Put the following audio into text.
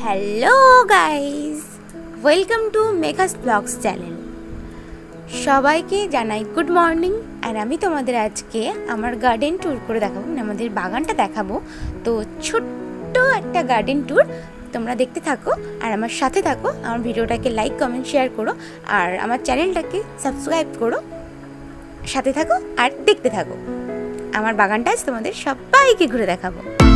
Hello guys, welcome to Megha's blogs channel. সবাইকে জানাই good morning. আর আমি তোমাদের আজকে আমার গার্ডেন ট্যুর করে দেখাবো, মানে আমাদের বাগানটা দেখাবো। তো ছোট্ট একটা গার্ডেন ট্যুর, তোমরা দেখতে থাকো আর আমার সাথে থাকো। আমার ভিডিওটাকে লাইক কমেন্ট শেয়ার করো আর আমার চ্যানেলটাকে সাবস্ক্রাইব করো। সাথে থাকো আর দেখতে থাকো। আমার বাগানটা আজ তোমাদের সবাইকে ঘুরে দেখাবো।